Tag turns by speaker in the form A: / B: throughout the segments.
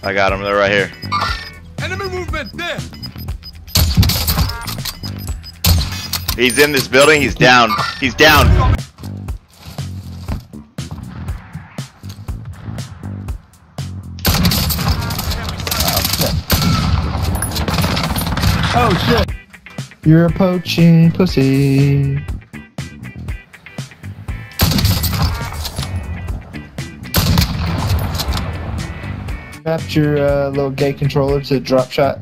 A: I got him. They're right here.
B: Enemy movement there.
A: He's in this building. He's down. He's down.
C: Oh shit! You're a poaching pussy. Strapped your little gay controller to drop shot.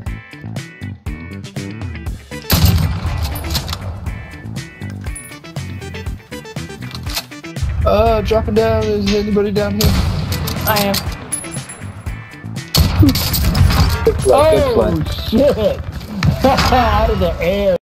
C: Dropping down. Is anybody down here?
D: I am.
C: Good play, good play.
D: Oh shit! Out of the air.